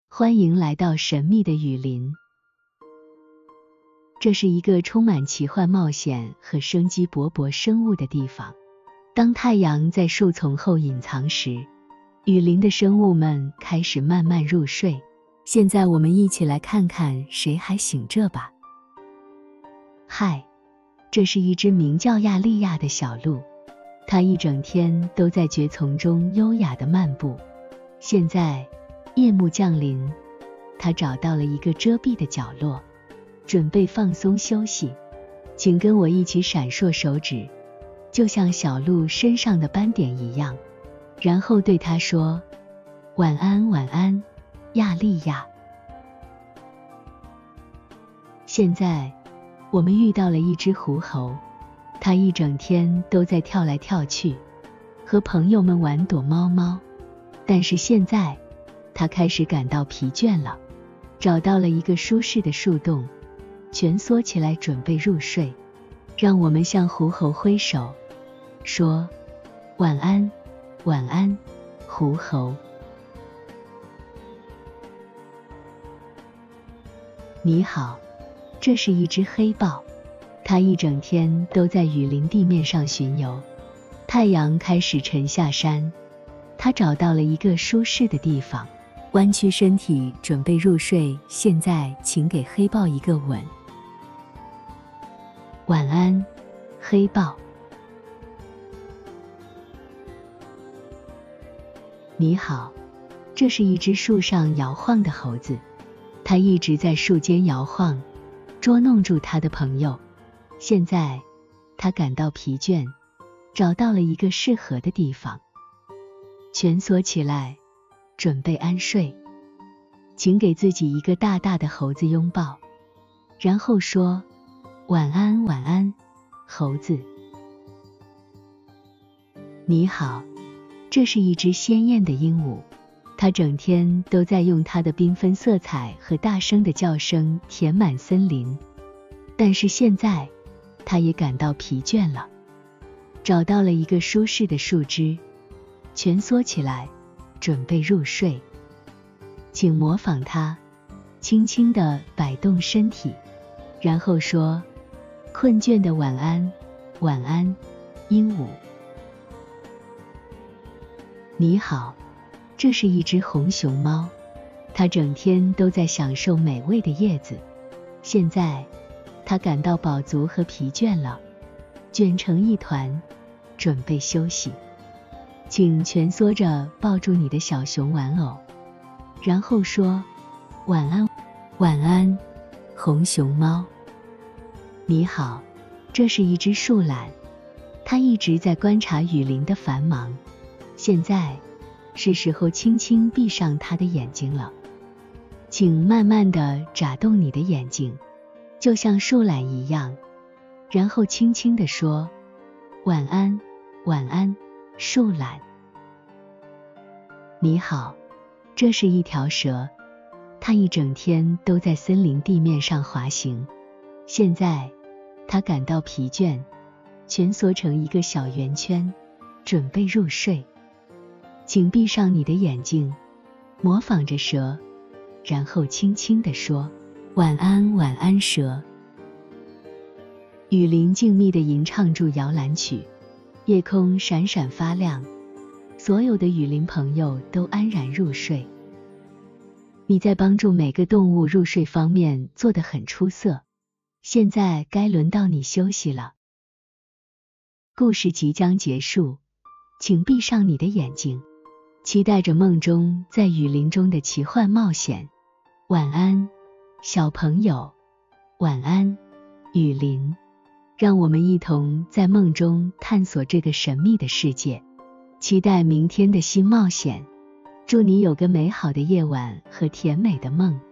欢迎来到神秘的雨林。这是一个充满奇幻冒险和生机勃勃生物的地方。当太阳在树丛后隐藏时，雨林的生物们开始慢慢入睡。现在我们一起来看看谁还醒着吧。嗨，这是一只名叫亚利亚的小鹿，它一整天都在蕨丛中优雅地漫步。现在夜幕降临，它找到了一个遮蔽的角落，准备放松休息。请跟我一起闪烁手指，就像小鹿身上的斑点一样，然后对它说：晚安，晚安，亚利亚。现在我们遇到了一只狐猴，它一整天都在跳来跳去，和朋友们玩躲猫猫。但是现在它开始感到疲倦了，找到了一个舒适的树洞，蜷缩起来准备入睡。让我们向狐猴挥手，说晚安，晚安，狐猴。你好，这是一只黑豹，它一整天都在雨林地面上巡游。太阳开始沉下山，它找到了一个舒适的地方，弯曲身体准备入睡。现在请给黑豹一个吻。晚安，黑豹。你好，这是一只树上摇晃的猴子，它一直在树间摇晃，捉弄住它的朋友。现在它感到疲倦，找到了一个适合的地方，蜷缩起来准备安睡。请给自己一个大大的猴子拥抱，然后说晚安，晚安，猴子。你好，这是一只鲜艳的鹦鹉，它整天都在用它的缤纷色彩和大声的叫声填满森林。但是现在它也感到疲倦了，找到了一个舒适的树枝，蜷缩起来准备入睡。请模仿它，轻轻地摆动身体，然后说困倦的晚安，晚安，鹦鹉。你好，这是一只红熊猫，它整天都在享受美味的叶子。现在它感到饱足和疲倦了，卷成一团准备休息。请蜷缩着抱住你的小熊玩偶，然后说晚安，晚安，红熊猫。你好，这是一只树懒，它一直在观察雨林的繁忙。现在是时候轻轻闭上它的眼睛了。请慢慢地眨动你的眼睛，就像树懒一样，然后轻轻地说晚安，晚安，树懒。你好，这是一条蛇，它一整天都在森林地面上滑行。现在它感到疲倦，蜷缩成一个小圆圈，准备入睡。请闭上你的眼睛，模仿着蛇，然后轻轻地说晚安，晚安，蛇。雨林静谧地吟唱着摇篮曲，夜空闪闪发亮，所有的雨林朋友都安然入睡。你在帮助每个动物入睡方面做得很出色，现在该轮到你休息了。故事即将结束，请闭上你的眼睛，期待着梦中在雨林中的奇幻冒险。晚安，小朋友，晚安，雨林。让我们一同在梦中探索这个神秘的世界，期待明天的新冒险。祝你有个美好的夜晚和甜美的梦。